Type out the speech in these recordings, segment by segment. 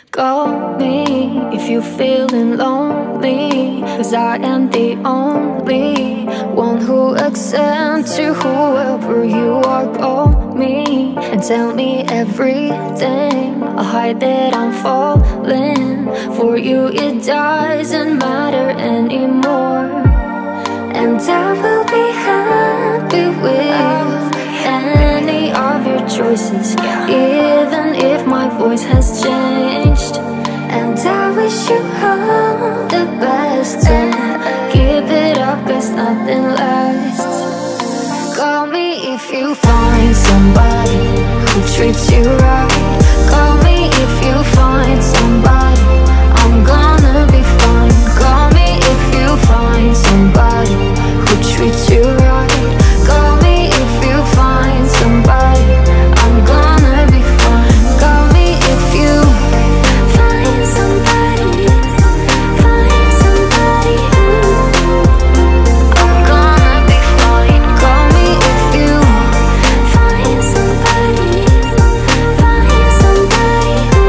Call me if you're feeling lonely, 'cause I am the only one who accepts you, whoever you are. Call me and tell me everything. I'll hide that I'm falling for you, it doesn't matter anymore. And I will be happy with any of your choices, even if my voice has changed. And I wish you all the best, and keep it up 'cause nothing lasts. Call me if you find somebody who treats you right. Call me if you find somebody, I'm gonna be fine. Call me if you find somebody who treats you right. Call me if you find somebody, I'm gonna be fine. Call me if you find somebody, find somebody who I'm gonna be fine. Call me if you find somebody, find somebody who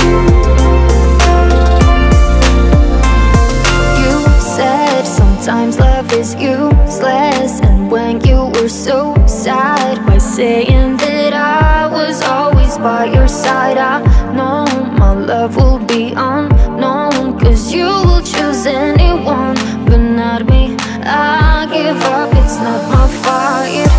you said sometimes love is useless, and when you were so sad by saying that I was always by your side, I know my love will be unknown, 'cause you will choose anyone but not me. I give up, it's not my fault.